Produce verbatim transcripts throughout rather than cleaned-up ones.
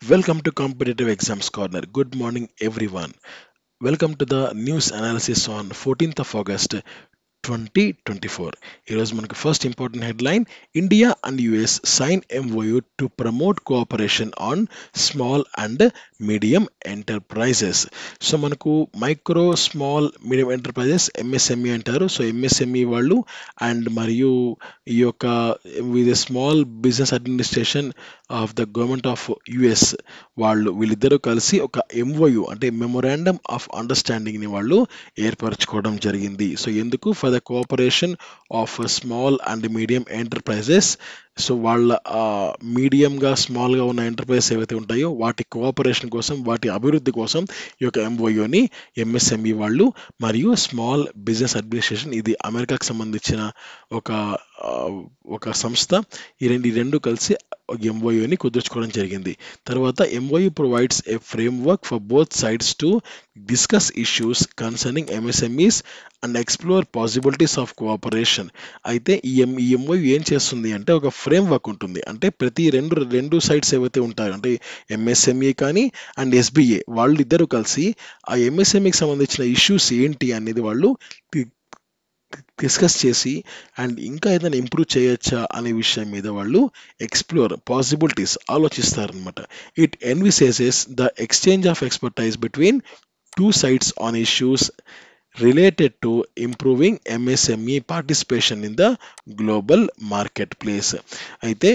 Welcome to Competitive Exams Corner. Good morning, everyone. Welcome to the news analysis on fourteenth of August twenty twenty four. ఈరోజు మనకు first important headline, India and US sign MOU to promote cooperation on small and medium enterprises. So మనకు micro small medium enterprises MSME అంటారు. So MSME వాళ్ళు and మరియు ఈ యొక్క with small business administration of the government of US వాళ్ళు వీళ్ళిద్దరూ కలిసి ఒక ఎంఓయూ అంటే మెమొరాండమ్ ఆఫ్ అండర్స్టాండింగ్ని వాళ్ళు ఏర్పరచుకోవడం జరిగింది. సో ఎందుకు? For the cooperation of small and medium enterprises. So వాళ్ళ మీడియంగా స్మాల్గా ఉన్న ఎంటర్ప్రైజెస్ ఏవైతే ఉంటాయో వాటి కోఆపరేషన్ కోసం, వాటి అభివృద్ధి కోసం ఈ యొక్క ఎంఓయూని ఎంఎస్ఎంఈ వాళ్ళు మరియు స్మాల్ బిజినెస్ అడ్మినిస్ట్రేషన్, ఇది అమెరికాకు సంబంధించిన ఒక ఆ, ఒక సంస్థ, ఈ రెండు ఈ రెండు కలిసి ఎంఓయూని కుదుర్చుకోవడం జరిగింది. తర్వాత MOU provides a framework for both sides to discuss issues concerning MSMEs and explore possibilities of cooperation. అయితే ఈ ఎం ఈ ఎంఓయూ ఏం చేస్తుంది అంటే ఒక ఫ్రేమ్వర్క్ ఉంటుంది. అంటే ప్రతి రెండు రెండు సైడ్స్ ఏవైతే ఉంటాయో అంటే ఎంఎస్ఎంఈ కానీ అండ్ ఎస్బీఏ వాళ్ళు ఇద్దరు కలిసి ఆ ఎంఎస్ఎంఈకి సంబంధించిన ఇష్యూస్ ఏంటి అనేది వాళ్ళు డిస్కస్ చేసి అండ్ ఇంకా ఏదైనా ఇంప్రూవ్ చేయొచ్చా అనే విషయం మీద వాళ్ళు ఎక్స్ప్లోర్ పాసిబిలిటీస్ ఆలోచిస్తారనమాట. It envisages the exchange of expertise between two sides on issues related to improving M S M E participation in the global marketplace. అయితే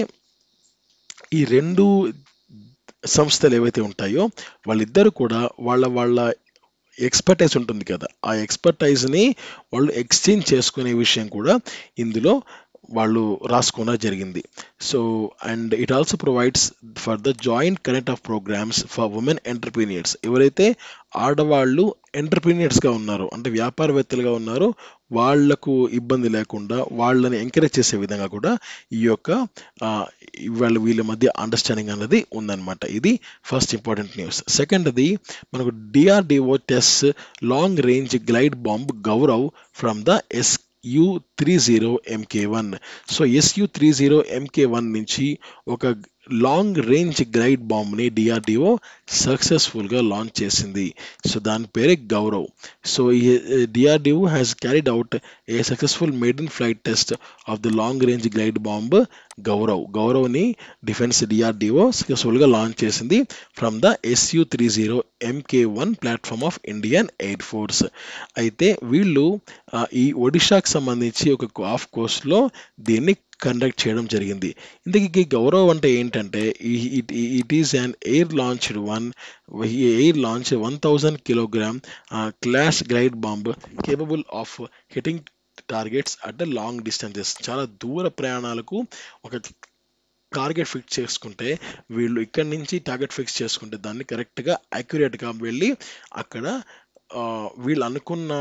ఈ రెండు సంస్థలు ఏవైతే ఉంటాయో వాళ్ళిద్దరు కూడా వాళ్ళ వాళ్ళ ఎక్స్పర్టైజ్ ఉంటుంది కదా, ఆ ఎక్స్పర్టైజ్ని వాళ్ళు ఎక్స్చేంజ్ చేసుకునే విషయం కూడా ఇందులో వాళ్ళు రాసుకోవడం జరిగింది. So and it also provides for the joint connect of programmes for women entrepreneurs. ఎవరైతే ఆడవాళ్ళు ఎంటర్ప్రీనియర్స్గా ఉన్నారో అంటే వ్యాపారవేత్తలుగా ఉన్నారో వాళ్లకు ఇబ్బంది లేకుండా వాళ్ళని ఎంకరేజ్ చేసే విధంగా కూడా ఈ యొక్క వాళ్ళ వీళ్ళ మధ్య అండర్స్టాండింగ్ అన్నది ఉందన్నమాట. ఇది ఫస్ట్ ఇంపార్టెంట్ న్యూస్. సెకండ్ది మనకు DRDO test long range glide bomb Gaurav from the S U three zero MK one. So SU three zero MK one నుంచి ఒక లాంగ్ రేంజ్ గ్లైడ్ బాంబ్ని డిఆర్డిఓ సక్సెస్ఫుల్గా లాంచ్ చేసింది. సో దాని పేరే Gaurav. So DRDO has carried out a successful maiden flight test of the long range glide bomb Gaurav. గౌరవ్ని defence DRDO సక్సెస్ఫుల్గా launch చేసింది from the SU three zero MK one platform of Indian Air Force. అయితే వీళ్ళు ఈ ఒడిషాకి సంబంధించి ఒక of కోర్స్లో దీన్ని కండక్ట్ చేయడం జరిగింది. ఇందుకు గౌరవ్ అంటే ఏంటంటే it is an air launched one air launch one thousand kilogram class glide bomb capable of hitting targets at the long distances. చాలా దూర ప్రయాణాలకు ఒక టార్గెట్ ఫిక్స్ చేసుకుంటే వీళ్ళు ఇక్కడి నుంచి టార్గెట్ ఫిక్స్ చేసుకుంటే దాన్ని కరెక్ట్గా యాక్యురేట్గా వెళ్ళి అక్కడ వీళ్ళు అనుకున్న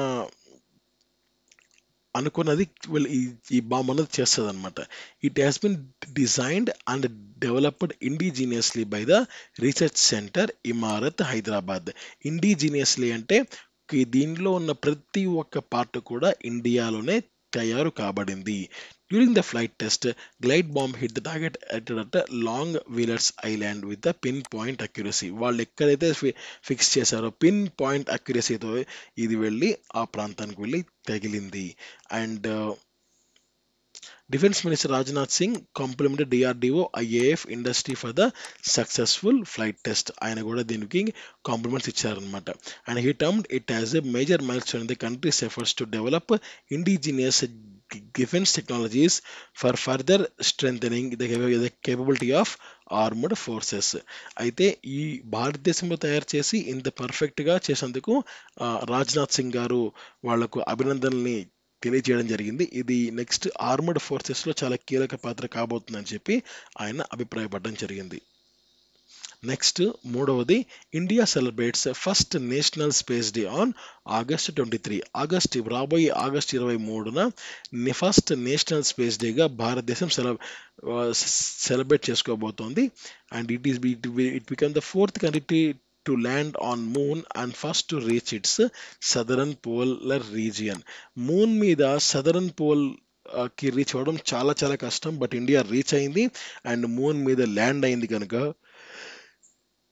అనుకున్నది వీళ్ళు ఈ ఈ బాంబ్ అనేది చేస్తుంది అనమాట. It has been designed and developed indigenously by the research centre Imarat Hyderabad. Indigenously అంటే దీనిలో ఉన్న ప్రతి ఒక్క పార్ట్ కూడా ఇండియాలోనే తయారు కాబడింది. During the flight test glide bomb hit the target at long Wheeler's Island with the pin point accuracy. వాళ్ళు ఎక్కడైతే ఫిక్స్ చేశారో పిన్ పాయింట్ అక్యురసీతో ఇది వెళ్ళి ఆ ప్రాంతానికి వెళ్ళి తగిలింది. And defence minister Rajnath Singh complimented DRDO IAF industry for the successful flight test. ఆయన కూడా దీనికి కాంప్లిమెంట్స్ ఇచ్చారనమాట. And he termed it as a major milestone in the country's efforts to develop indigenous defence technologies for further strengthening the capability of armed forces. అయితే ఈ భారతదేశంలో తయారు చేసి ఇంత పర్ఫెక్ట్గా చేసేందుకు రాజ్నాథ్ సింగ్ గారు వాళ్లకు అభినందనల్ని తెలియజేయడం జరిగింది. ఇది నెక్స్ట్ ఆర్మడ్ ఫోర్సెస్లో చాలా కీలక పాత్ర కాబోతుందని చెప్పి ఆయన అభిప్రాయపడడం జరిగింది. నెక్స్ట్ మూడవది, India celebrates first national space day on August twenty three. August రాబోయే ఆగస్ట్ ఇరవై మూడున ఫస్ట్ నేషనల్ స్పేస్ డేగా భారతదేశం సెల సెలబ్రేట్ చేసుకోబోతోంది. And it is it become the fourth country to land on moon and first to reach its southern polar region. Moon మీద southern pole కి reach అవ్వడం చాలా చాలా కష్టం, బట్ ఇండియా రీచ్ అయింది అండ్ మూన్ మీద ల్యాండ్ అయింది కనుక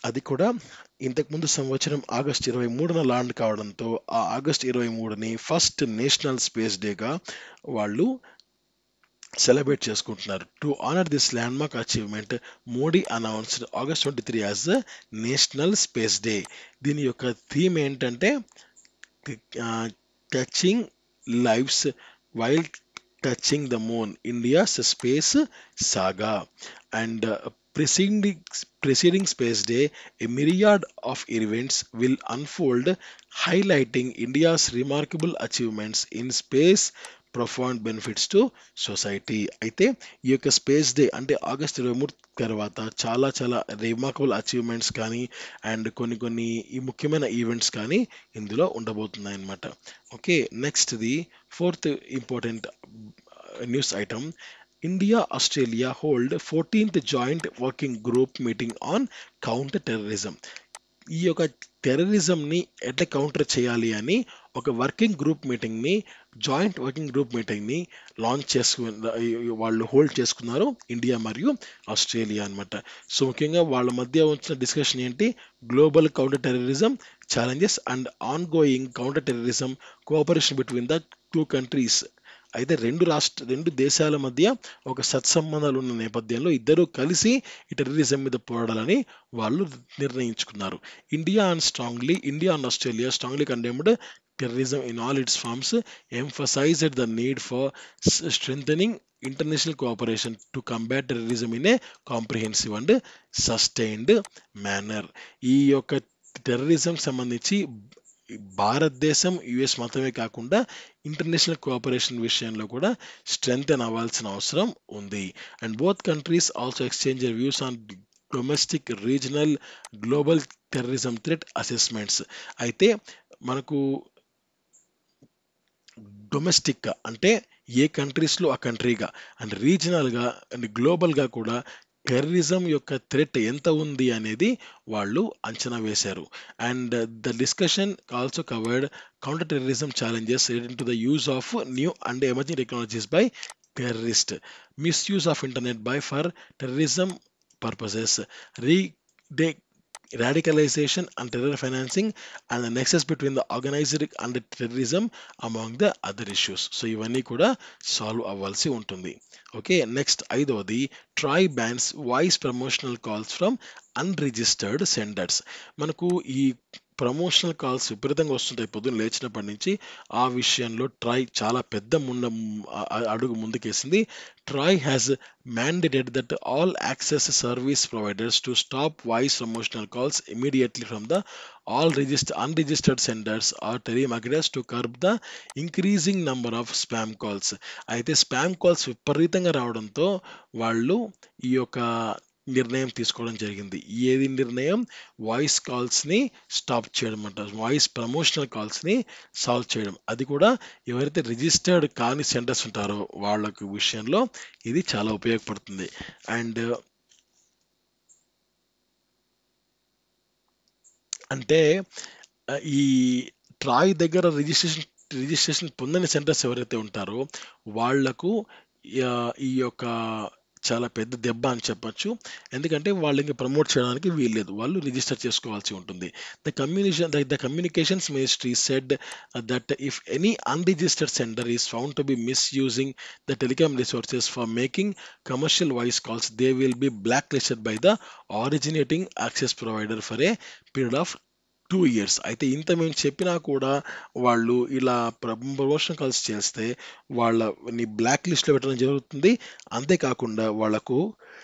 అది కూడా ఇంతకుముందు సంవత్సరం ఆగస్ట్ ఇరవై మూడున లాండ్ కావడంతో ఆ ఆగస్ట్ ఇరవై మూడుని ఫస్ట్ నేషనల్ స్పేస్ డేగా వాళ్ళు సెలబ్రేట్ చేసుకుంటున్నారు. To honour this landmark achievement Modi announced August twenty three as the national space day. దీని యొక్క థీమ్ ఏంటంటే touching lives while touching the moon India's space saga. And preceding preceding Space Day, a myriad of events will unfold, highlighting India's remarkable achievements in space, profound benefits to society. అయితే ఈ యొక్క space day అంటే August ఇరవై మూడు తర్వాత చాలా చాలా remarkable achievements కానీ అండ్ కొన్ని కొన్ని ఈ ముఖ్యమైన ఈవెంట్స్ కానీ ఇందులో ఉండబోతున్నాయి అన్నమాట. Okay, next the fourth important news item. India Australia hold fourteenth joint working group meeting on counter terrorism. ఈ యొక్క టెర్రరిజంని ఎట్లా కౌంటర్ చేయాలి అని ఒక వర్కింగ్ గ్రూప్ మీటింగ్ని జాయింట్ వర్కింగ్ గ్రూప్ మీటింగ్ని లాంచ్ చేసుకు వాళ్ళు హోల్డ్ చేసుకున్నారు ఇండియా మరియు ఆస్ట్రేలియా అనమాట. సో ముఖ్యంగా వాళ్ళ మధ్య వచ్చిన డిస్కషన్ ఏంటి, global counter terrorism challenges and ongoing counter terrorism cooperation between the two countries. అయితే రెండు రాష్ట్ర రెండు దేశాల మధ్య ఒక సత్సంబంధాలు ఉన్న నేపథ్యంలో ఇద్దరు కలిసి ఈ టెర్రరిజం మీద పోరాడాలని వాళ్ళు నిర్ణయించుకున్నారు. India and strongly India and Australia strongly condemned terrorism in all its forms, emphasized the need for strengthening international cooperation to combat terrorism in a comprehensive and sustained manner. ఈ యొక్క టెర్రరిజం సంబంధించి భారతదేశం US మాత్రమే కాకుండా international cooperation విషయంలో కూడా strengthen అవ్వాల్సిన అవసరం ఉంది. And both countries also exchange views on domestic regional global terrorism threat assessments. అయితే మనకు డొమెస్టిక్గా అంటే ఏ కంట్రీస్లో ఆ కంట్రీగా అండ్ రీజనల్గా అండ్ గ్లోబల్గా కూడా టెర్రరిజం యొక్క థ్రెట్ ఎంత ఉంది అనేది వాళ్ళు అంచనా వేశారు. And the discussion also covered counter terrorism challenges related to the use of new and emerging technologies by terrorist, misuse of internet by for terrorism purposes, re de radicalization and terror financing and the nexus between the organized and terrorism among the other issues. So ఇవన్నీ కూడా solve అవ్వాల్సి ఉంటుంది. Okay, next ఐదవది, TRAI bans voice promotional calls from unregistered senders. మనకు ఈ promotional calls విపరీతంగా వస్తుంటాయి పొద్దున్న లేచినప్పటి నుంచి. ఆ విషయంలో ట్రై చాలా పెద్ద ముండ అడుగు ముందుకేసింది. TRAI has mandated that all access service providers to stop voice promotional calls immediately from the all registered unregistered senders or telemarketers to curb the increasing number of spam calls. అయితే స్పామ్ కాల్స్ విపరీతంగా రావడంతో వాళ్ళు ఈ యొక్క నిర్ణయం తీసుకోవడం జరిగింది. ఏది నిర్ణయం? వాయిస్ కాల్స్ని స్టాప్ చేయడం అంట, వాయిస్ ప్రమోషనల్ కాల్స్ని సాల్వ్ చేయడం. అది కూడా ఎవరైతే రిజిస్టర్డ్ కాని సెంటర్స్ ఉంటారో వాళ్ళకి విషయంలో ఇది చాలా ఉపయోగపడుతుంది. అండ్ అంటే ఈ ట్రాయ్ దగ్గర రిజిస్ట్రేషన్ రిజిస్ట్రేషన్ పొందని సెంటర్స్ ఎవరైతే ఉంటారో వాళ్లకు ఈ యొక్క చాలా పెద్ద దెబ్బ అని చెప్పొచ్చు. ఎందుకంటే వాళ్ళు ఇంకా ప్రమోట్ చేయడానికి వీల్లేదు, వాళ్ళు రిజిస్టర్ చేసుకోవాల్సి ఉంటుంది. The communication the communications ministry said that if any unregistered sender is found to be misusing the telecom resources for making commercial voice calls, they will be blacklisted by the originating access provider for a period of two years. అయితే ఇంత మేము చెప్పినా కూడా వాళ్ళు ఇలా promotion calls చేస్తే వాళ్ళని black లిస్ట్లో పెట్టడం జరుగుతుంది. అంతేకాకుండా వాళ్ళకు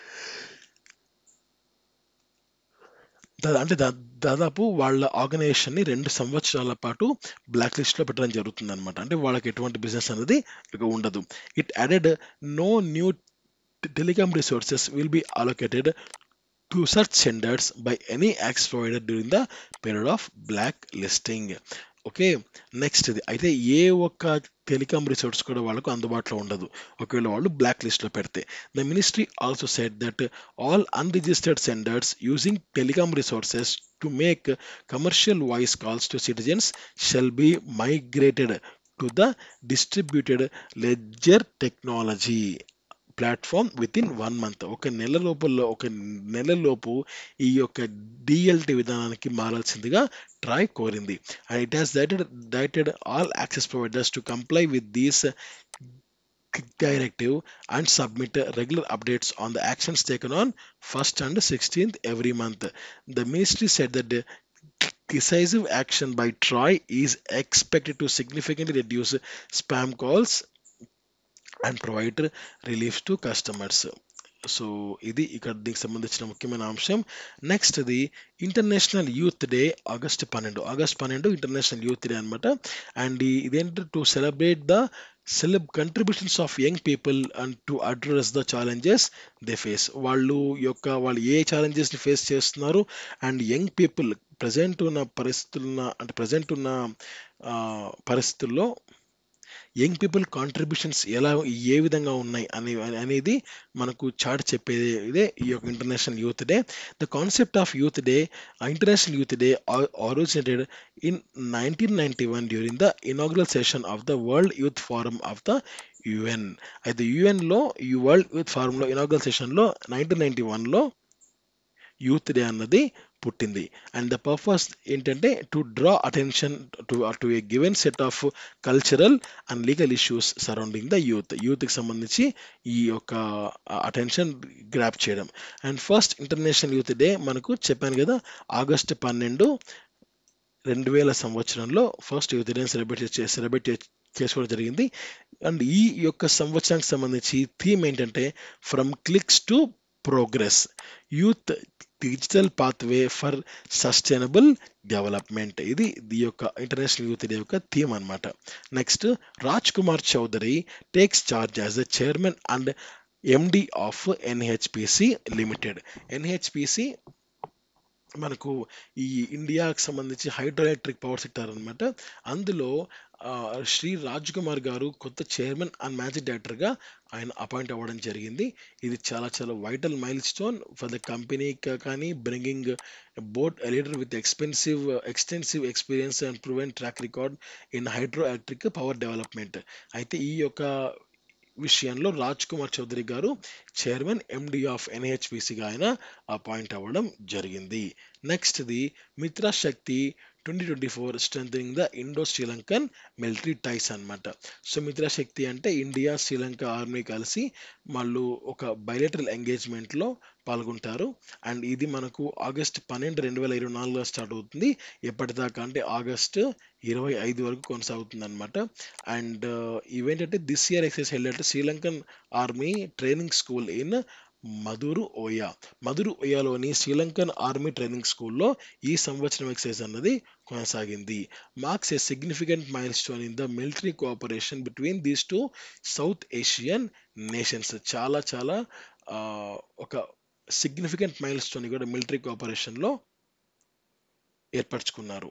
అంటే దాదాపు వాళ్ళ ఆర్గనైజేషన్ని రెండు సంవత్సరాల పాటు బ్లాక్ లిస్ట్లో పెట్టడం జరుగుతుంది అనమాట. అంటే వాళ్ళకి ఎటువంటి బిజినెస్ అనేది ఇక ఉండదు. It added no new telecom resources will be allocated to such senders by any access provider during the period of blacklisting. Okay, next ఇది అయితే ఏ ఒక్క టెలికామ్ రిసోర్స్ కూడా వాళ్ళకు అందుబాటులో ఉండదు ఒకవేళ వాళ్ళు బ్లాక్ లిస్ట్లో పెడితే. The ministry also said that all unregistered senders using telecom resources to make commercial voice calls to citizens shall be migrated to the distributed ledger technology. Platform within one month. ఒక నెల లోపల ఒక నెల లోపు ఈ యొక్క డిఎల్టీ విధానానికి మారాల్సిందిగా Troy కోరింది. And it has డైటెడ్ డైటెడ్ all access providers to comply with these directive and submit regular updates on the actions taken on first and sixteenth every month. The ministry said that the decisive action by Troy is expected to significantly reduce spam calls and provide relief to customers. సో ఇది ఇక్కడ దీనికి సంబంధించిన ముఖ్యమైన అంశం. Next ఇది international youth day August పన్నెండు August పన్నెండు ఇంటర్నేషనల్ యూత్ డే అనమాట. అండ్ ఇదేంటి to celebrate the celeb contributions of young people and to address the challenges they face. వాళ్ళు యొక్క వాళ్ళు ఏ ఛాలెంజెస్ని ఫేస్ చేస్తున్నారు అండ్ యంగ్ పీపుల్ ప్రజెంట్ ఉన్న పరిస్థితున్న అంటే ప్రజెంట్ ఉన్న ఆ, పరిస్థితుల్లో యంగ్ పీపుల్ కాంట్రిబ్యూషన్స్ ఎలా ఏ విధంగా ఉన్నాయి అనే అనేది మనకు చాటి చెప్పేది ఇదే ఈ యొక్క international youth day. The concept of youth day international youth day originated in nineteen ninety one during the inaugural session of the world youth forum of the UN. అయితే యుఎన్లో ఈ వరల్డ్ యూత్ ఫోరంలో ఇనాగ్రల్ సెషన్లో nineteen ninety వన్లో youth day అన్నది పుట్టింది. And the purpose ఏంటంటే to draw attention to to a given set of cultural and legal issues surrounding the youth. యూత్కి సంబంధించి ఈ యొక్క అటెన్షన్ గ్రాప్ చేయడం. And first international youth day మనకు చెప్పాను కదా ఆగస్టు పన్నెండు రెండు వేల సంవత్సరంలో ఫస్ట్ యూత్ డే సెలబ్రేట్ చే సెలబ్రేట్ చేసుకోవడం జరిగింది. అండ్ ఈ యొక్క సంవత్సరానికి సంబంధించి థీమ్ ఏంటంటే from clicks to progress youth digital pathway for sustainable development. ఇది ఈ యొక్క ఇంటర్నేషనల్ యూత్ డే యొక్క థీమ్ అనమాట. Next Raj Kumar Chaudhary takes charge as the chairman and MD of NHPC limited. NHPC మనకు ఈ ఇండియాకి సంబంధించి హైడ్రో ఎలక్ట్రిక్ పవర్ సెక్టర్ అనమాట. అందులో ఆ, శ్రీ రాజ్ కుమార్ గారు కొత్త చైర్మన్ అండ్ మేనేజింగ్ డైరెక్టర్గా ఆయన అపాయింట్ అవ్వడం జరిగింది. ఇది చాలా చాలా vital milestone for the company కానీ bringing board leader with expensive extensive experience and proven track record in hydroelectric power development. అయితే ఈ యొక్క విషయంలో రాజ్ కుమార్ చౌదరి గారు చైర్మన్ ఎండి ఆఫ్ ఎన్హెచ్పిసిగా ఆయన అపాయింట్ అవ్వడం జరిగింది. నెక్స్ట్ది Mitra Shakti twenty twenty four strengthening the Indo Sri Lankan military ties అనమాట. సో మిత్రా శక్తి అంటే ఇండియా శ్రీలంక ఆర్మీ కలిసి వాళ్ళు ఒక బైలేటరల్ ఎంగేజ్మెంట్లో పాల్గొంటారు. అండ్ ఇది మనకు ఆగస్ట్ పన్నెండు రెండు వేల ఇరవై నాలుగులో స్టార్ట్ అవుతుంది. ఎప్పటిదాకా అంటే ఆగస్ట్ ఇరవై ఐదు వరకు కొనసాగుతుంది అనమాట. అండ్ ఇవేంటంటే this year exercise held at Sri Lankan army training school in Maduru Oya. Maduru ఓయాలోని శ్రీలంకన్ ఆర్మీ ట్రైనింగ్ స్కూల్లో ఈ సంవత్సరం ఎక్సైజ్ అన్నది కొనసాగింది. Marks a significant milestone in the military cooperation between these two South Asian nations. చాలా చాలా ఆ, ఒక సిగ్నిఫికెంట్ మైల్ స్టోన్ కూడా మిలిటరీ కోఆపరేషన్లో ఏర్పరచుకున్నారు.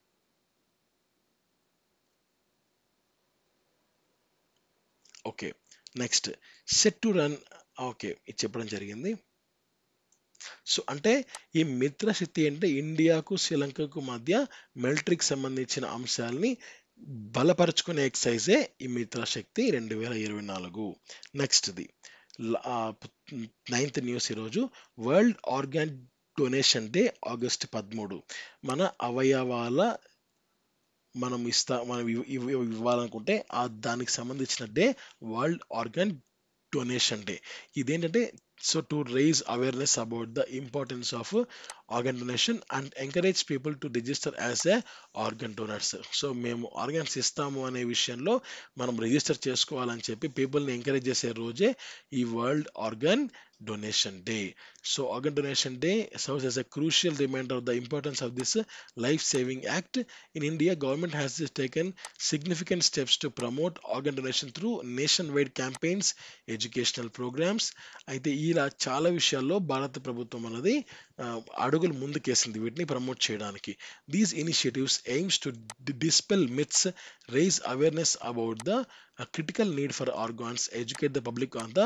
Okay next set to run. Okay ఇది చెప్పడం జరిగింది. సో అంటే ఈ మిత్రశక్తి అంటే ఇండియాకు శ్రీలంకకు మధ్య మిలిటరీకి సంబంధించిన అంశాలని బలపరుచుకునే ఎక్సైజే ఈ మిత్రశక్తి రెండు వేల ఇరవై నాలుగు. నెక్స్ట్ది నైన్త్ న్యూస్ ఈరోజు world organ donation day August పదమూడు. మన అవయవాల మనం ఇస్తా మనం ఇవ్- ఇవ్- ఇవ్వాలనుకుంటే ఆ దానికి సంబంధించిన day world organ donation day. ఇదేంటంటే so to raise awareness about the importance of organ donation and encourage people to register as a organ donors. So మేము ఆర్గన్స్ ఇస్తాము అనే విషయంలో మనం రిజిస్టర్ చేసుకోవాలని చెప్పి పీపుల్ని ఎంకరేజ్ చేసే రోజే ఈ world organ donation day. So organ donation day serves as a crucial reminder of the importance of this life saving act. In India, government has taken significant steps to promote organ donation through nationwide campaigns, educational programs. అయితే ఇలా చాలా విషయాల్లో భారత ప్రభుత్వం అనేది ఆ, అడుగులు ముందుకేసింది వీటిని ప్రమోట్ చేయడానికి. These initiatives aims to dispel myths, raise awareness about the critical need for organs, educate the public on the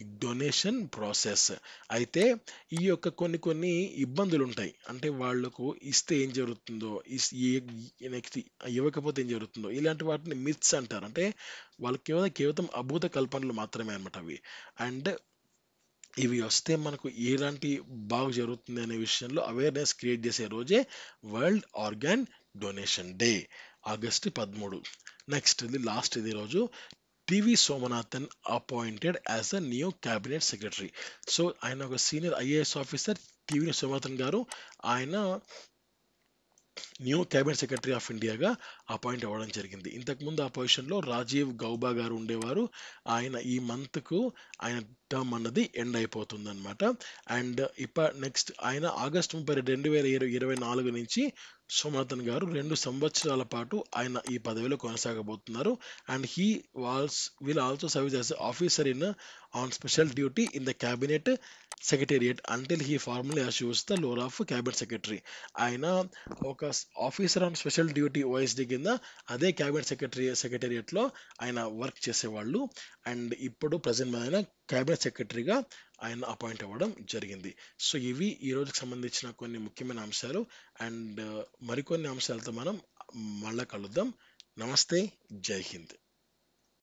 donation process. అయితే ఈ యొక్క కొన్ని కొన్ని ఇబ్బందులు ఉంటాయి. అంటే వాళ్ళకు ఇస్తే ఏం జరుగుతుందో, ఇస్ ఈ నెక్స్ట్ ఇవ్వకపోతే ఏం జరుగుతుందో, ఇలాంటి వాటిని మిత్స్ అంటారు. అంటే వాళ్ళకి కేవలం కేవలం అభూత కల్పనలు మాత్రమే అనమాట అవి. అండ్ ఇవి వస్తే మనకు ఎలాంటి బాగు జరుగుతుంది అనే విషయంలో అవేర్నెస్ క్రియేట్ చేసే రోజే world organ donation day, August పదమూడు. నెక్స్ట్ ఇది లాస్ట్ ఇది రోజు TV Somanathan appointed as a new cabinet secretary. So ఆయన ఒక senior IAS officer TV Somanathan garu. ఆయన న్యూ క్యాబినెట్ సెక్రటరీ ఆఫ్ ఇండియాగా అపాయింట్ అవ్వడం జరిగింది. ఇంతకుముందు ఆ పొజిషన్లో రాజీవ్ గౌబా గారు ఉండేవారు. ఆయన ఈ మంత్కు ఆయన టర్మ్ అన్నది ఎండ్ అయిపోతుంది అనమాట. అండ్ ఇప్ప నెక్స్ట్ ఆయన ఆగస్టు ముప్పై రెండు వేల ఇరవై ఇరవై నాలుగు నుంచి సోమనాథన్ గారు రెండు సంవత్సరాల పాటు ఆయన ఈ పదవిలో కొనసాగబోతున్నారు. And he walls will also serve as officer in on special duty in the cabinet secretariat until he formally assumes the role of cabinet secretary. ఆయన ఒక officer on special duty OSD కింద అదే క్యాబినెట్ సెక్రటరీ సెక్రటేరియట్లో ఆయన work చేసేవాళ్ళు. And ఇప్పుడు present ఆయన cabinet సెక్రటరీగా ఆయన అపాయింట్ అవ్వడం జరిగింది. సో ఇవి ఈ రోజుకి సంబంధించిన కొన్ని ముఖ్యమైన అంశాలు. అండ్ మరికొన్ని అంశాలతో మనం మళ్ళా కలుద్దాం. నమస్తే, జై హింద్.